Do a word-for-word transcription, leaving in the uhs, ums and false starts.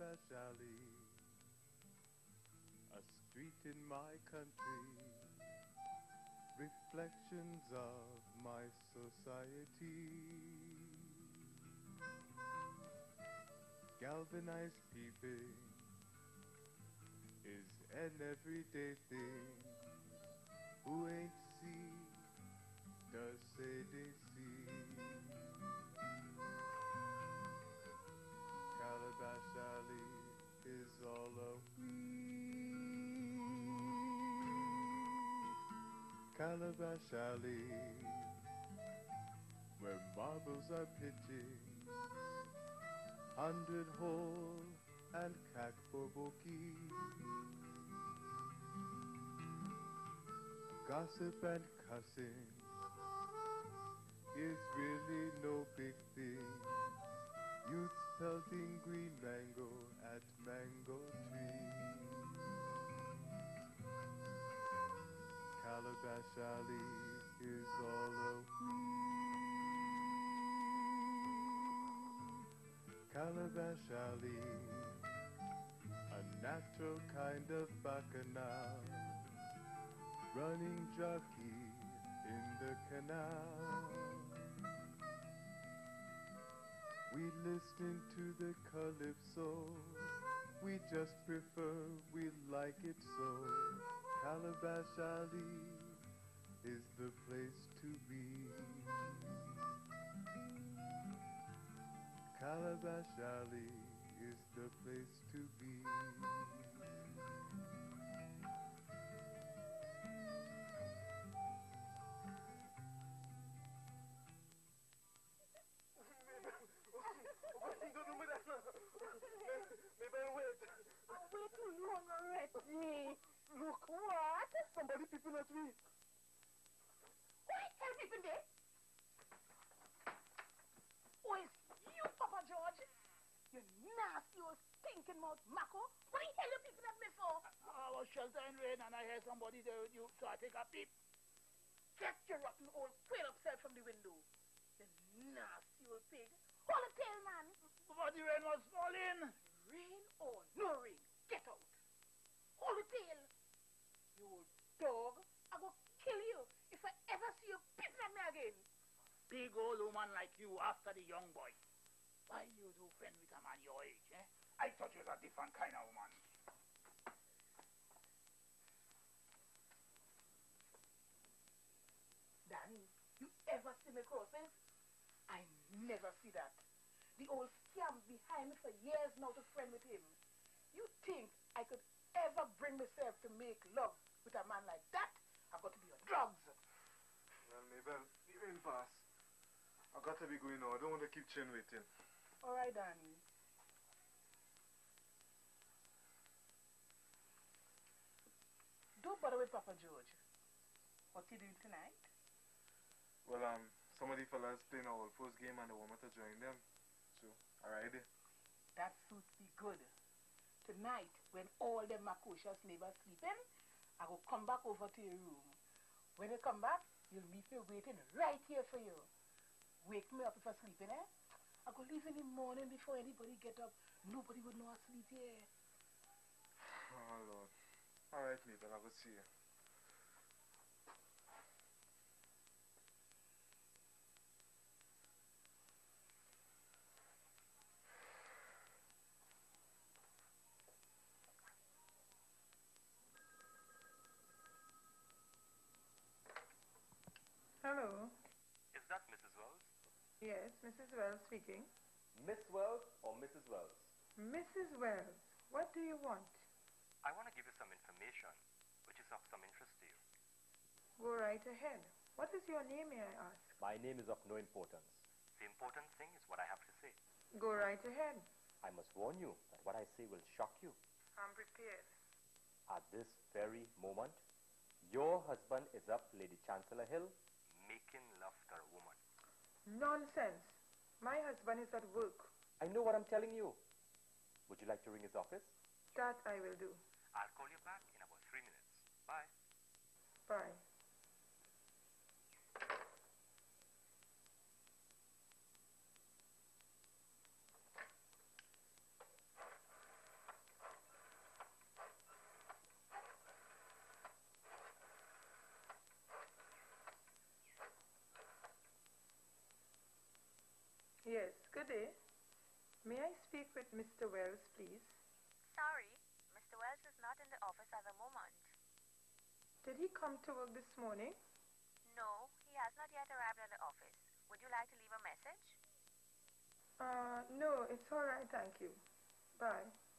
Calabash Alley, a street in my country, reflections of my society. Galvanized peeping is an everyday thing. Who ain't see, does say they see. Calabash Alley is all a weed. Calabash Alley, where marbles are pitching, hundred hole and cack for bookie. Gossip and cussing is really no big thing. Youths pelting green mango at mango tree. Calabash Alley is all a weed. Calabash Alley, a natural kind of bacchanal, running jockey in the canal. We listen to the calypso, we just prefer, we like it so. Calabash Alley is the place to be. Calabash Alley is the place to be. Look what? Somebody peeping at me. Who is hell peeping there? Oh, it's you, Papa George. You nasty old stinking mouth Mako. What the hell you peeping at me for? I was sheltering rain and I heard somebody there with you, so I take a peep. Get your rotten old quail upstairs from the window. You nasty old pig. Hold the tail, man. But the rain was falling. Rain or no rain, get out. Hold the tail. You old dog, I will kill you if I ever see you peeping at me again. Big old woman like you after the young boy. Why you do friend with a man your age, eh? I thought you was a different kind of woman. Danny, you ever see me crossing? I never see that. The old scam's behind me for years now to friend with him. You think I could ever bring myself to make love with a man like that? I've got to be on drugs. Well, Mabel, the rain pass. I got to be going now. I don't want to keep Chin waiting. All right, Danny. Don't bother with Papa George. What's he doing tonight? Well, um, some of the fellas playing our first game and they want me to join them. So, alright. That suits me good. Tonight, when all them Makosha's neighbors sleeping, I will come back over to your room. When you come back, you'll meet me waiting right here for you. Wake me up if I'm sleeping, eh? I go leave in the morning before anybody get up. Nobody would know I sleep here. Oh, Lord. Alright, Mabel, I will see you. Hello. Is that Missus Wells? Yes, Missus Wells speaking. Miss Wells or Missus Wells? Missus Wells, what do you want? I want to give you some information which is of some interest to you. Go right ahead. What is your name, may I ask? My name is of no importance. The important thing is what I have to say. Go right ahead. I must warn you that what I say will shock you. I'm prepared. At this very moment, your husband is up Lady Chancellor Hill making love to a woman. Nonsense. My husband is at work. I know what I'm telling you. Would you like to ring his office? That I will do. I'll call you back in about three minutes. Bye. Bye. Yes, good day. May I speak with Mister Wells, please? Sorry, Mister Wells is not in the office at the moment. Did he come to work this morning? No, he has not yet arrived at the office. Would you like to leave a message? Uh, no, it's all right, thank you. Bye.